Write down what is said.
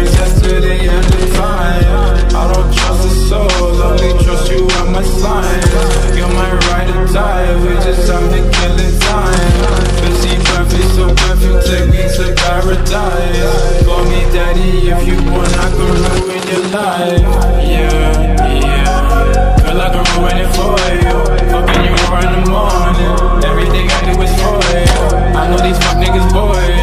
memories yesterday at the time. I don't trust the soul, only trust you at my side. You're my ride or die, we just have to kill the time. Busy perfect, so perfect, take me to paradise. Call me daddy if you want, I can ruin your life. Yeah, yeah. Girl, I can ruin it for you. Fucking you in the morning. Everything I do is for you. I know these fuck niggas boys.